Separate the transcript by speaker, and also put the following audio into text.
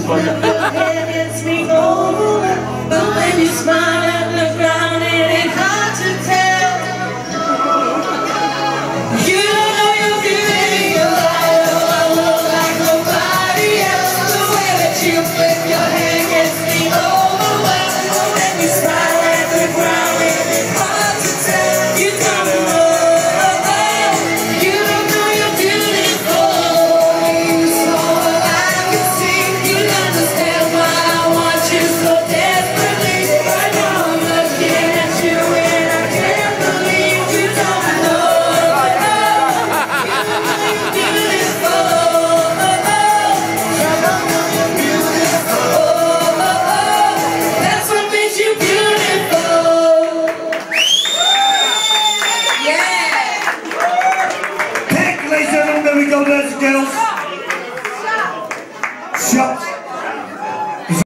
Speaker 1: head gets me over, but when you smile at the ground, it ain't hard to tell. You don't know you're beauty, you're look like nobody else. The way that you flip your hair gets me over, but when you smile at the ground, it ain't hard to tell. You don't know.
Speaker 2: There we go, ladies and gentlemen.